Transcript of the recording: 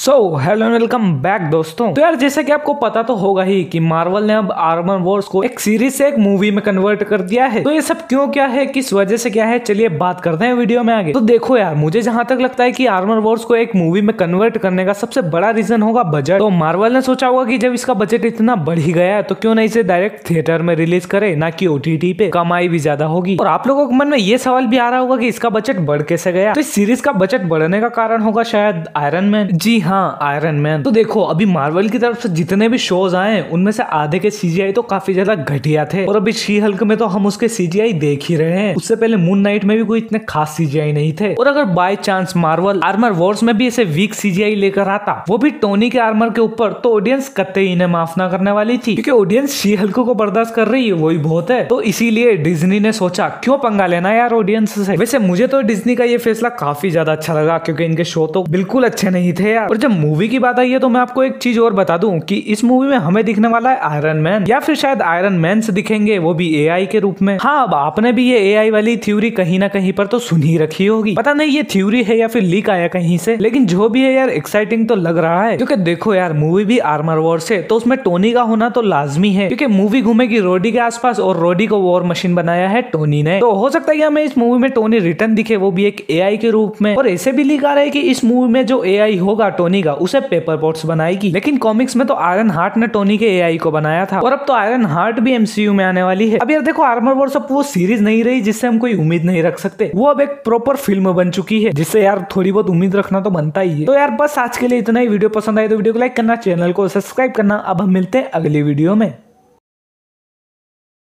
So hello welcome back दोस्तों। तो यार जैसे कि आपको पता तो होगा ही कि मार्वल ने अब आर्मर वॉर्स को एक सीरीज से एक मूवी में कन्वर्ट कर दिया है। तो ये सब क्यों क्या है, किस वजह से क्या है, चलिए बात करते हैं वीडियो में आगे। तो देखो यार, मुझे जहां तक लगता है कि आर्मर वॉर्स को एक मूवी में कन्वर्ट करने का सबसे बड़ा रीजन होगा बजट। तो मार्वल ने सोचा होगा कि जब इसका बजट इतना बढ़ ही गया है तो क्यों ना इसे डायरेक्ट थिएटर में रिलीज करे, ना कि ओटीटी पे, कमाई भी ज्यादा होगी। और आप लोगों के मन में ये सवाल भी आ रहा होगा कि इसका बजट बढ़ कैसे गया। तो इस सीरीज का बजट बढ़ने का कारण होगा शायद आयरन मैन। जी हाँ, आयरन मैन। तो देखो, अभी मार्वल की तरफ से जितने भी शोज आए उनमें से आधे के सीजीआई तो काफी ज्यादा घटिया थे, और अभी शी हल्क में तो हम उसके सीजीआई देख ही रहे हैं। उससे पहले मून नाइट में भी कोई इतने खास सीजीआई नहीं थे। और अगर by chance Marvel Armor Wars में भी ऐसे वीक सीजीआई लेकर आता, वो भी टोनी के आर्मर के ऊपर, तो ऑडियंस कतई इन्हें माफ ना करने वाली थी, क्योंकि ऑडियंस शी हल्क को बर्दाश्त कर रही है, वही बहुत है। तो इसीलिए डिज्नी ने सोचा क्यों पंगा लेना यार ऑडियंस से। वैसे मुझे तो डिज्नी का ये फैसला काफी ज्यादा अच्छा लगा, क्योंकि इनके शो तो बिल्कुल अच्छे नहीं थे यार। और जब मूवी की बात आई है तो मैं आपको एक चीज और बता दूं कि इस मूवी में हमें दिखने वाला है आयरन मैन, या फिर शायद आयरन मैन से दिखेंगे, वो भी एआई के रूप में। हाँ, अब आपने भी ये एआई वाली थ्योरी कहीं ना कहीं पर तो सुन ही रखी होगी। पता नहीं ये थ्योरी है या फिर लीक आया कहीं से, लेकिन जो भी है यार एक्साइटिंग तो लग रहा है। क्योंकि देखो यार, मूवी भी आर्मर वॉर्स है तो उसमें टोनी का होना तो लाजमी है, क्योंकि मूवी घूमेगी रोडी के आसपास, और रोडी को वॉर मशीन बनाया है टोनी ने। तो हो सकता है कि हमें इस मूवी में टोनी रिटर्न दिखे, वो भी एक एआई के रूप में। और ऐसे भी लीक आ रहा है कि इस मूवी में जो एआई होगा टोनी का, उसे पेपर पोट्स बनाएगी। लेकिन कॉमिक्स में तो आयरन हार्ट ने टोनी के एआई को बनाया था, और अब तो आयरन हार्ट भी एमसीयू में आने वाली है। अब यार देखो, आर्मर वॉर्स अब वो सीरीज नहीं रही जिससे हम कोई उम्मीद नहीं रख सकते, वो अब एक प्रॉपर फिल्म बन चुकी है, जिससे यार थोड़ी बहुत उम्मीद रखना तो बनता ही है। तो यार बस आज के लिए इतना ही। वीडियो पसंद आए तो वीडियो को लाइक करना, चैनल को सब्सक्राइब करना। अब हम मिलते हैं अगली वीडियो में।